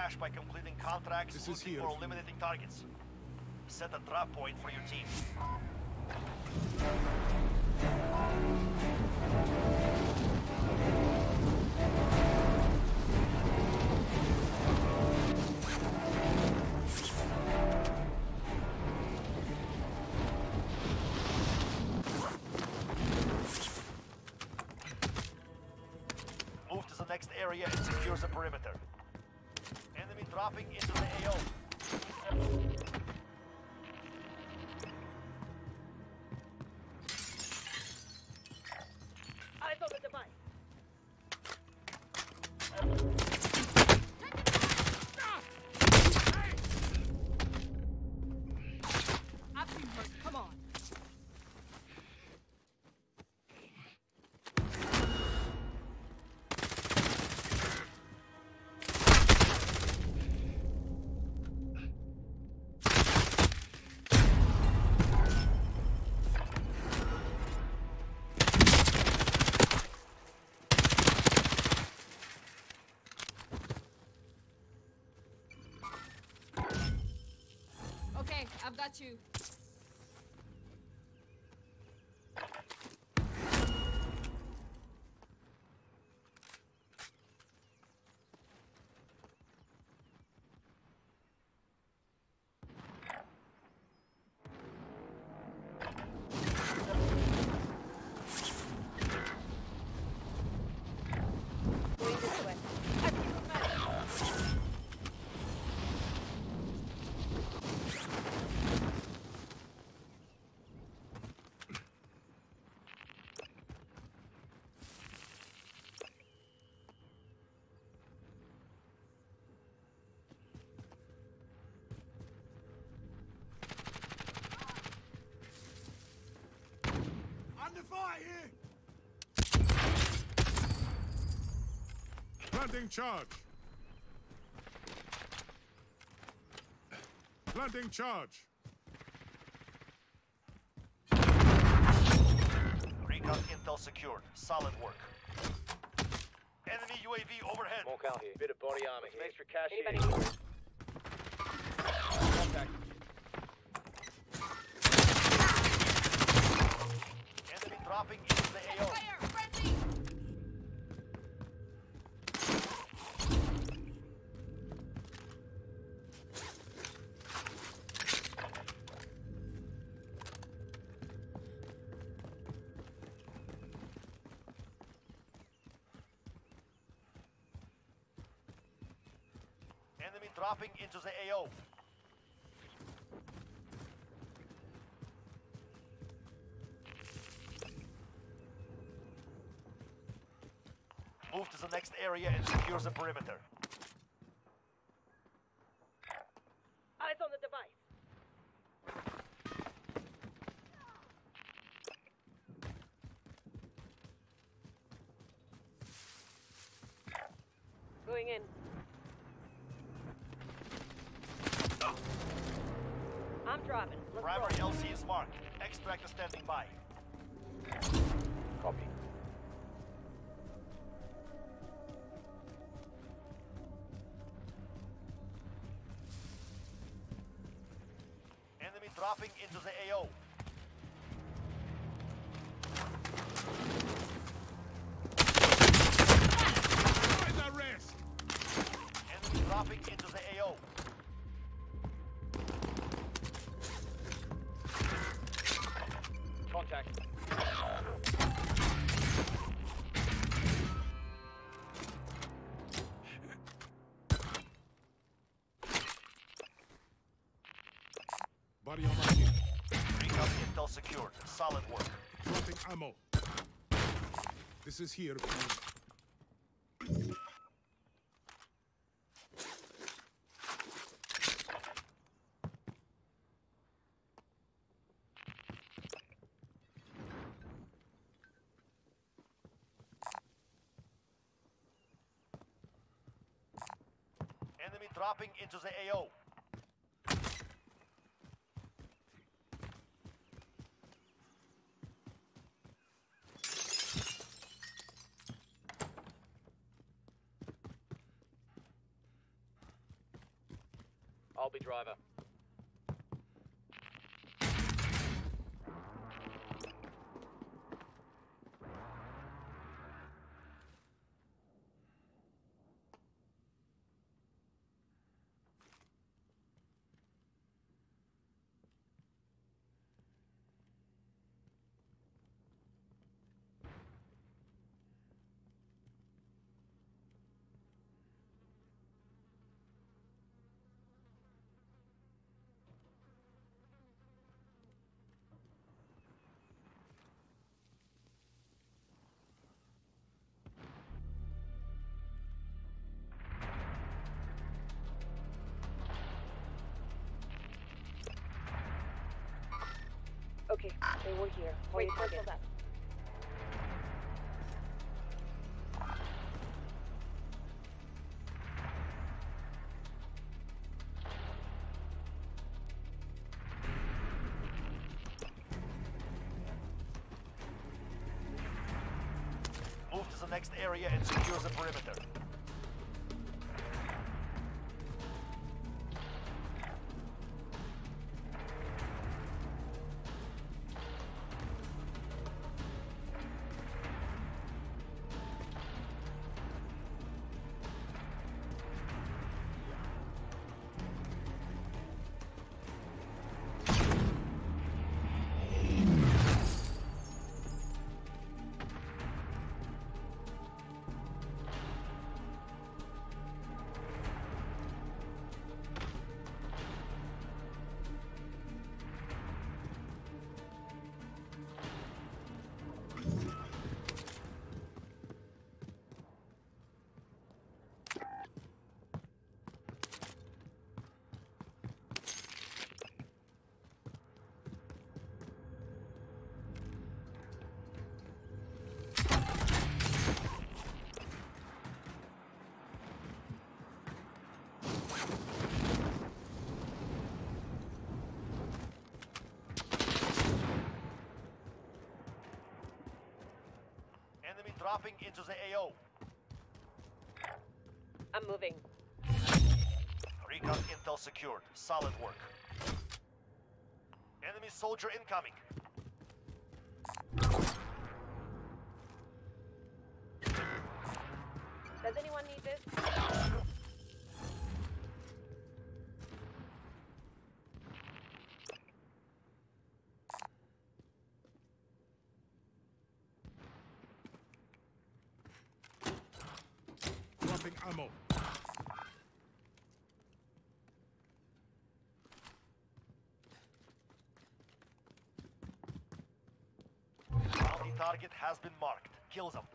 cash by completing contracts, looting, or eliminating targets. Set a drop point for your team. Move to the next area and secure the perimeter. Enemy dropping into the AO. Eyes on the device. I've seen hurt. Come on. Okay, I've got you. Going this way. Under fire here! Planting charge. Planting charge. Recon intel secured. Solid work. Enemy UAV overhead. Smoke out here. Bit of body armor. Some extra cash Anybody here. here? Contact. Enemy dropping into the AO. Fire! Friendly! Enemy dropping into the AO. Move to the next area and secure the perimeter. Eyes on the device. Going in. I'm driving. Let's Primary roll. LC is marked. Extractor standing by. Copy. Enemy dropping into the AO. Find arrest! Enemy dropping into the AO. Contact. Body on my hip. Recon intel secured. Solid work. Dropping ammo. This is here, please. Enemy dropping into the AO. I'll be driver. Okay, they were here. Wait, cancel that. Move to the next area and secure the perimeter. Enemy dropping into the AO. I'm moving. Recon intel secured. Solid work. Enemy soldier incoming. Does anyone need this? Dropping ammo. Bounty target has been marked. Kill them.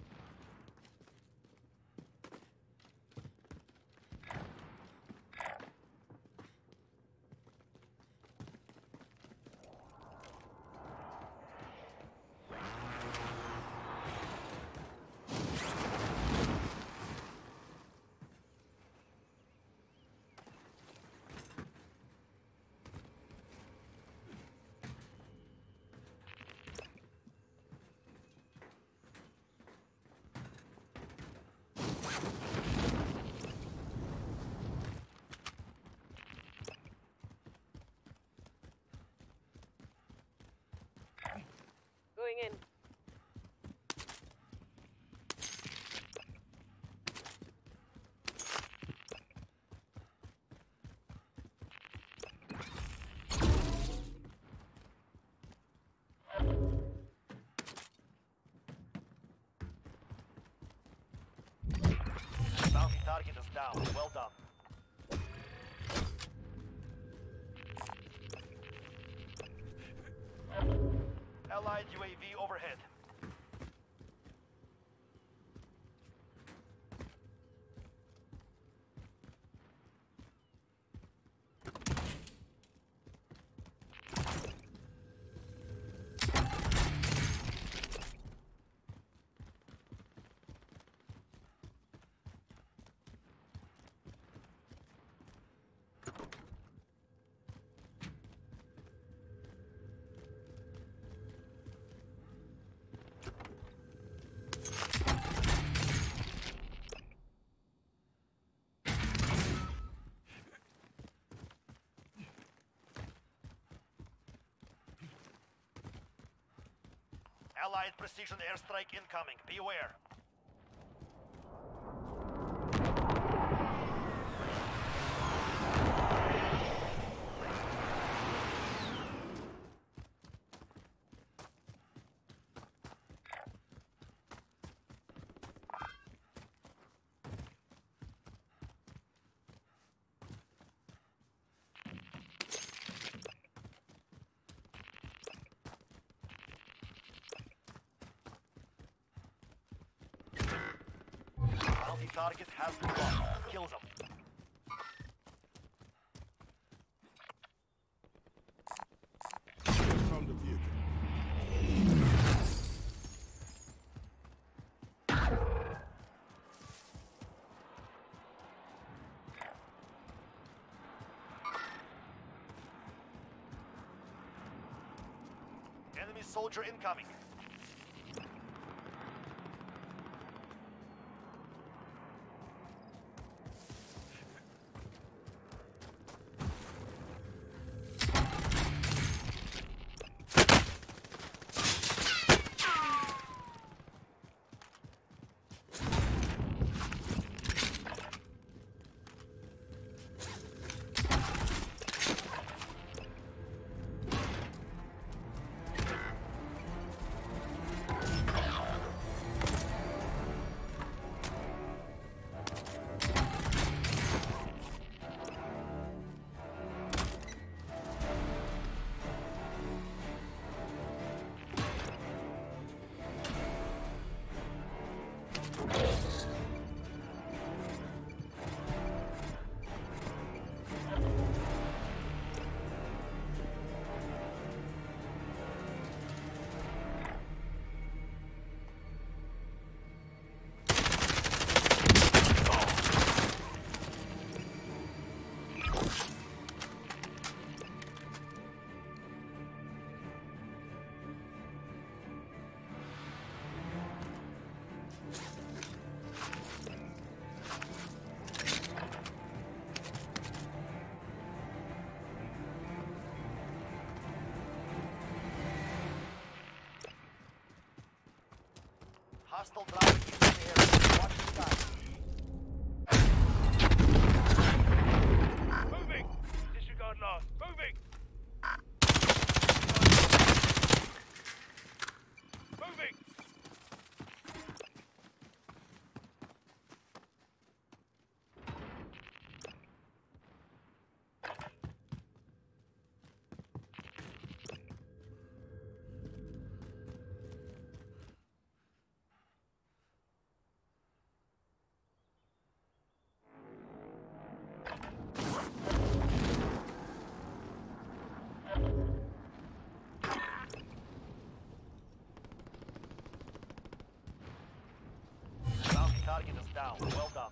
Going in. Bounty target is down. Well done. Allied UAV overhead. Allied precision airstrike incoming. Beware. Bounty target has been lost. Kill them. Found the vehicle. Enemy soldier incoming. Hostile driving into the area. Watch the sky. Moving! Disregard last. Moving! Moving! Bounty target is down. Well done.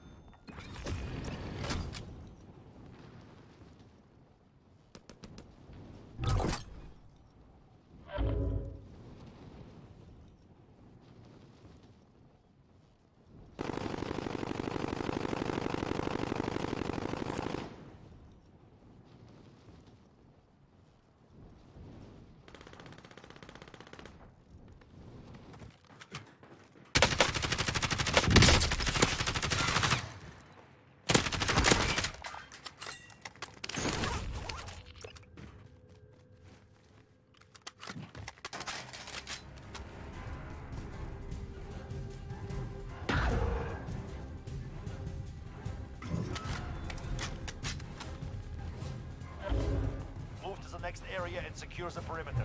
Move to the next area and secure the perimeter.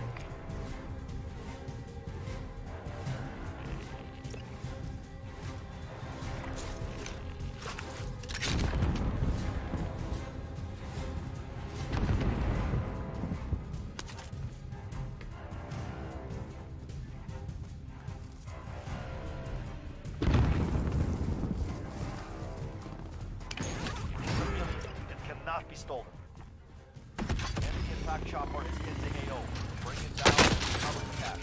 It cannot be stolen. Enemy attack chopper is getting AO. Bring it down and recover the cash.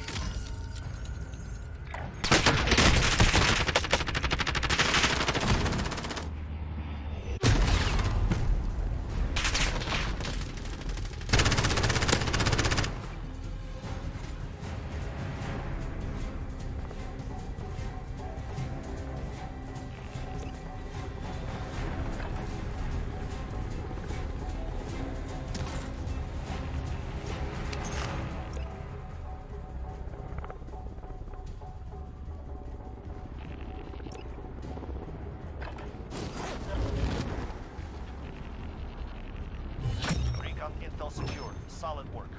ATL secured. Solid work.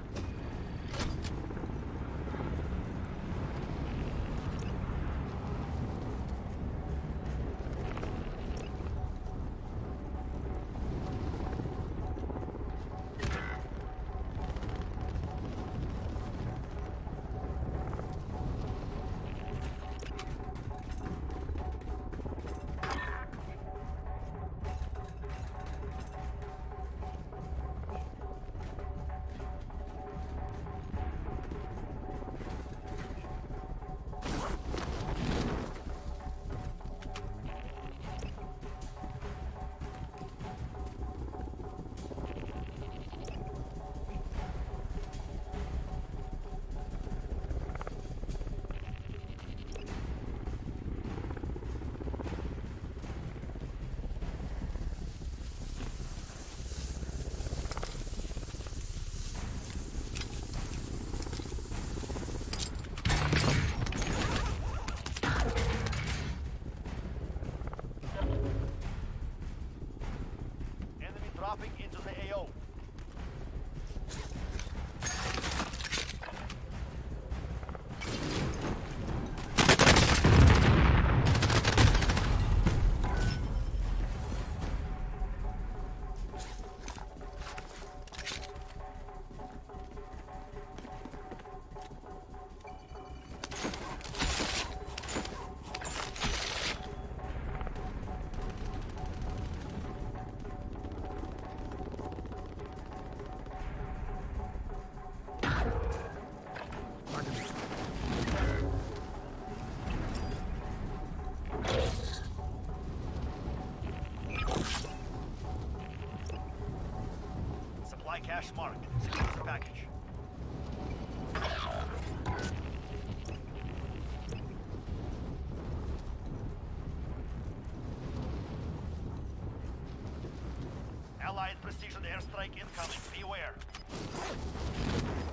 Dropping into the AO. Supply cache marked. Secure the package. Allied precision airstrike incoming. Beware.